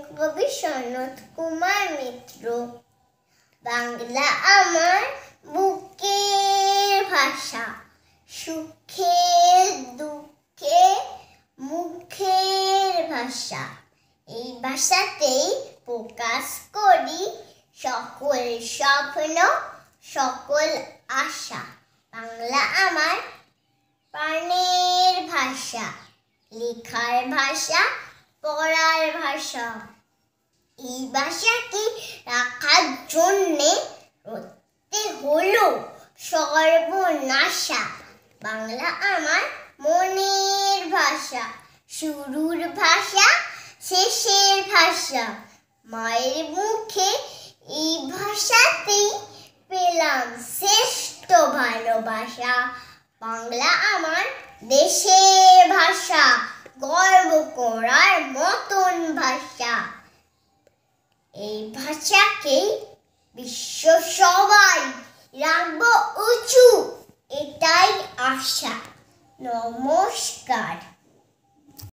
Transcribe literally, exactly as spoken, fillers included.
কবি সনৎ কুমার মিত্র। বাংলা আমার বুকের ভাষা, সুখে দুঃখে মুখের ভাষা। এই ভাষাতেই প্রকাশ করি সকল স্বপ্ন সকল আশা। বাংলা আমার প্রাণের ভাষা, লেখার ভাষা পড়ার ভাষা। এই ভাষাকে রাখার জন্যে করতে হলো সর্বনাশা। বাংলা আমার মনের ভাষা, শুরুর ভাষা শেষের ভাষা। মায়ের মুখে এই ভাষাতেই পেলাম শ্রেষ্ঠ ভালোবাসা। বাংলা আমার দেশের ভাষা, গর্ব করার মতন ভাষা। এই ভাষাকে বিশ্ব সবাই রাখবো উঁচু, এটাই আশা। নমস্কার।